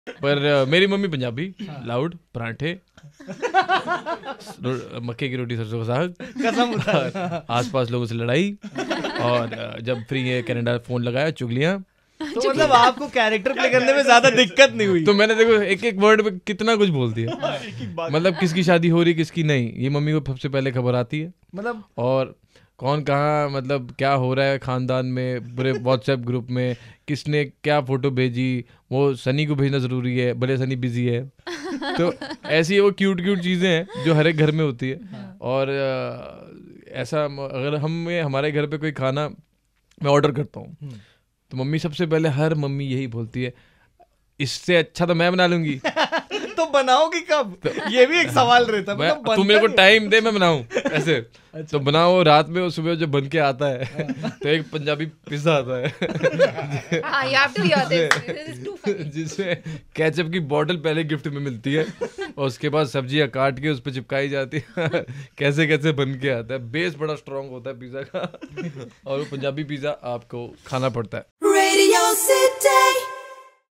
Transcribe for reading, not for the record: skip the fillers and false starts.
पर मेरी mummy Punjabi, loud पराठे, मक्के की रोटी सरसों का साग, कसम आसपास लोगों से लड़ाई, और जब फ्री है कनाडा फोन लगाया चुगलियां। तो मतलब आपको कैरेक्टर प्ले करने में ज्यादा दिक्कत नहीं हुई? तो मैंने देखो एक एक वर्ड पे कितना कुछ बोल दिया। मतलब किसकी शादी हो रही किसकी नहीं, ये मम्मी को सबसे पहले खबर आती है। मतलब और कौन कहाँ मतलब क्या हो रहा है खानदान में, पूरे व्हाट्सएप ग्रुप में किसने क्या फोटो भेजी, वो सनी को भेजना जरूरी है, भले सनी बिजी है। तो ऐसी वो क्यूट क्यूट चीजें हैं जो हर एक घर में होती है। और ऐसा अगर हमारे घर पे कोई खाना मैं ऑर्डर करता हूँ तो मम्मी सबसे पहले, हर मम्मी यही बोलती है, इससे अच्छा तो मैं बना लूंगी। तो बनाओगी कब? ये भी एक सवाल रहता है। मतलब तू मेरे को टाइम दे, मैं बनाऊं ऐसे। अच्छा। तो बनाओ रात में, सुबह जब बन के आता है तो एक पंजाबी पिज्जा आता है जिसमें केचप की बोतल पहले गिफ्ट में मिलती है, और उसके बाद सब्जियां काट के उस पर चिपकाई जाती है। कैसे कैसे बन के आता है, बेस बड़ा स्ट्रांग होता है पिज्जा का। और वो पंजाबी पिज्जा आपको खाना पड़ता है।